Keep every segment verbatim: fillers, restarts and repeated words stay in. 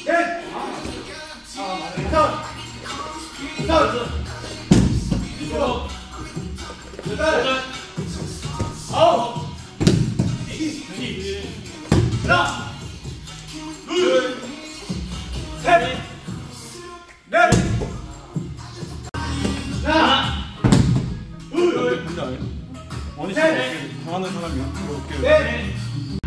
당하는 사람이 옆으로 올게요. 네.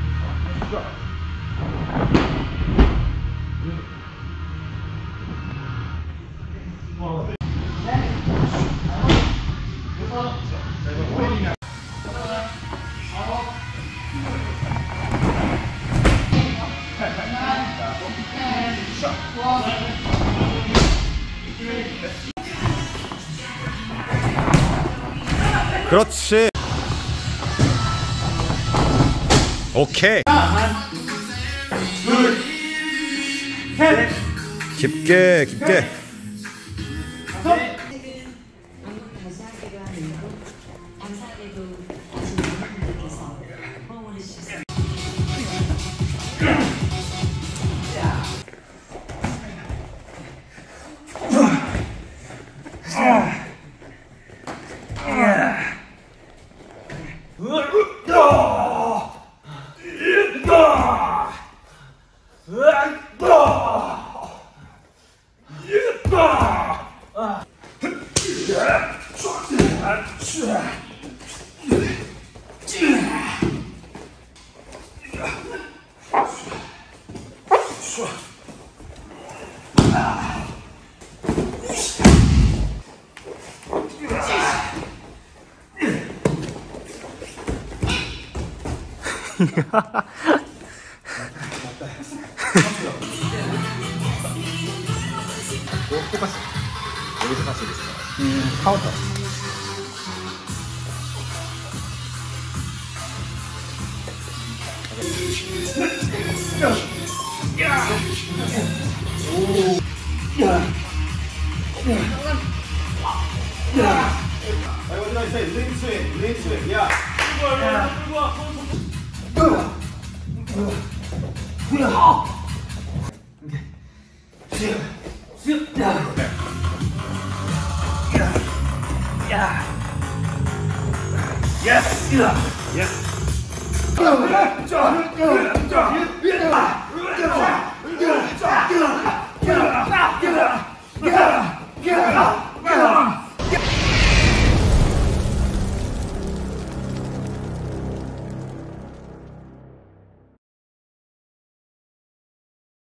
그렇지. 오케이. 하나, 둘, 셋. 깊게 깊게. 다섯. 방금 다시 하기로 하는 거 감사하게도 아시는 분들께서 호응을 해주셨습니다. 똑같이 여기서 같이 있어. 음, 카운터. 아이고 어디가 있어? 유레인 스윙, 유레인 스윙. 야. 예스. 예스.